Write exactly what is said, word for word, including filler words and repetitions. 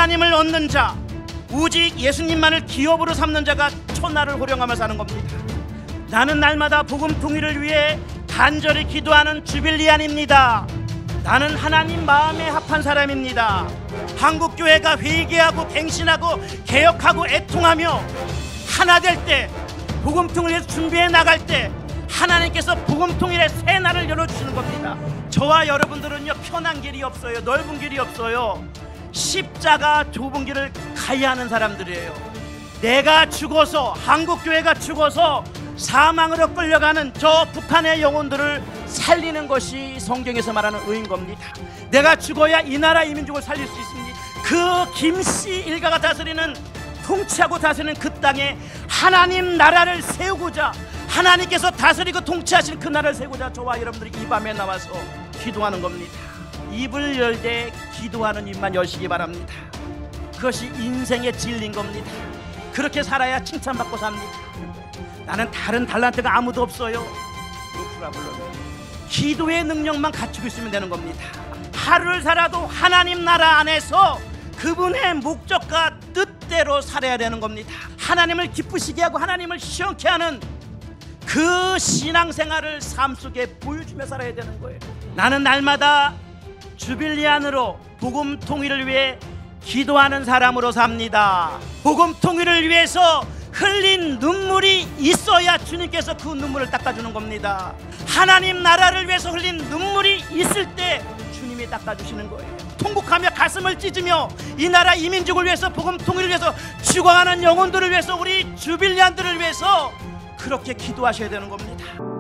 하나님을 얻는 자, 오직 예수님만을 기업으로 삼는 자가 천하를 호령하며 사는 겁니다. 나는 날마다 복음 통일을 위해 간절히 기도하는 주빌리안입니다. 나는 하나님 마음에 합한 사람입니다. 한국교회가 회개하고 갱신하고 개혁하고 애통하며 하나 될 때, 복음 통일에서 준비해 나갈 때 하나님께서 복음 통일의 새 날을 열어주시는 겁니다. 저와 여러분들은요, 편한 길이 없어요. 넓은 길이 없어요. 십자가 좁은 길을 가야 하는 사람들이에요. 내가 죽어서, 한국교회가 죽어서 사망으로 끌려가는 저 북한의 영혼들을 살리는 것이 성경에서 말하는 의인 겁니다. 내가 죽어야 이 나라 이 민족을 살릴 수 있습니다. 그 김씨 일가가 다스리는, 통치하고 다스리는 그 땅에 하나님 나라를 세우고자, 하나님께서 다스리고 통치하시는 그 나라를 세우고자 저와 여러분들이 이 밤에 나와서 기도하는 겁니다. 입을 열되 기도하는 입만 여시기 바랍니다. 그것이 인생의 진리인 겁니다. 그렇게 살아야 칭찬받고 삽니다. 나는 다른 달란트가 아무도 없어요. 기도의 능력만 갖추고 있으면 되는 겁니다. 하루를 살아도 하나님 나라 안에서 그분의 목적과 뜻대로 살아야 되는 겁니다. 하나님을 기쁘시게 하고 하나님을 시원케 하는 그 신앙생활을 삶 속에 보여주며 살아야 되는 거예요. 나는 날마다 주빌리안으로 복음 통일을 위해 기도하는 사람으로 삽니다. 복음 통일을 위해서 흘린 눈물이 있어야 주님께서 그 눈물을 닦아주는 겁니다. 하나님 나라를 위해서 흘린 눈물이 있을 때 주님이 닦아주시는 거예요. 통곡하며 가슴을 찢으며 이 나라 이 민족을 위해서, 복음 통일을 위해서, 죽어가는 영혼들을 위해서, 우리 주빌리안들을 위해서 그렇게 기도하셔야 되는 겁니다.